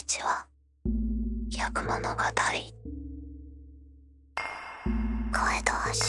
ちは。逆物語。声と足。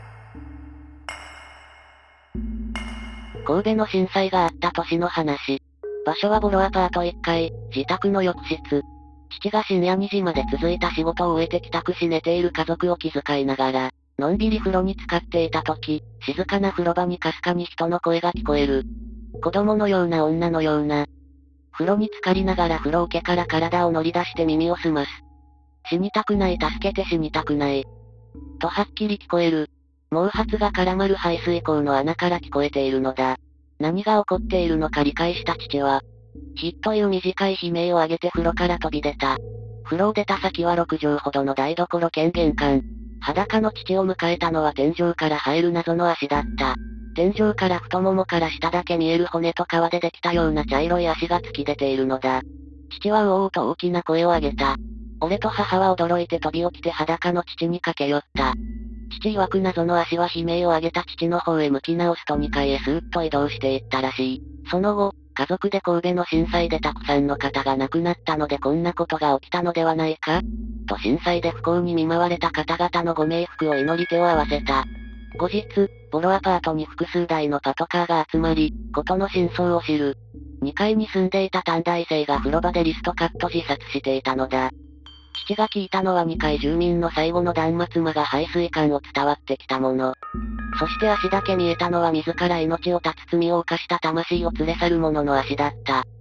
神戸の震災があった年の話。場所はボロアパート1階、自宅の浴室。父が深夜2時まで続いた仕事を終えて帰宅し寝ている家族を気遣いながら、のんびり風呂に浸かっていた時、静かな風呂場にかすかに人の声が聞こえる。子供のような女のような。風呂に浸かりながら風呂桶から体を乗り出して耳を澄ます。死にたくない助けて死にたくない。とはっきり聞こえる。毛髪が絡まる排水口の穴から聞こえているのだ。何が起こっているのか理解した父は、ひっという短い悲鳴を上げて風呂から飛び出た。風呂を出た先は6畳ほどの台所兼玄関。裸の父を迎えたのは天井から生える謎の足だった。天井から太ももから下だけ見える骨と皮でできたような茶色い足が突き出ているのだ。父はうおうと大きな声を上げた。俺と母は驚いて飛び起きて裸の父に駆け寄った。父曰く謎の足は悲鳴を上げた父の方へ向き直すと2階へスーッと移動していったらしい。その後、家族で神戸の震災でたくさんの方が亡くなったのでこんなことが起きたのではないかと震災で不幸に見舞われた方々のご冥福を祈り手を合わせた。後日、ボロアパートに複数台のパトカーが集まり、事の真相を知る。2階に住んでいた短大生が風呂場でリストカット自殺していたのだ。父が聞いたのは2階住民の最後の断末魔が排水管を伝わってきたもの。そして足だけ見えたのは自ら命を絶つ罪を犯した魂を連れ去る者の足だった。